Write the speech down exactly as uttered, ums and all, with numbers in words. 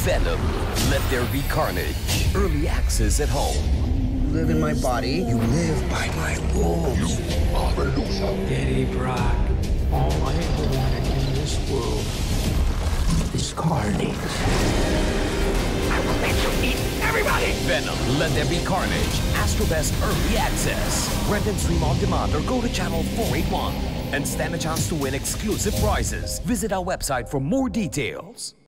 Venom, Let There Be Carnage. Early access at home. You live in my body. You live by my rules. Daddy Brock, all I ever wanted in this world is Carnage. I will make you eat everybody! Venom, Let There Be Carnage. Astro Best Early Access. Rent and stream on demand or go to channel four eighty-one. And stand a chance to win exclusive prizes. Visit our website for more details.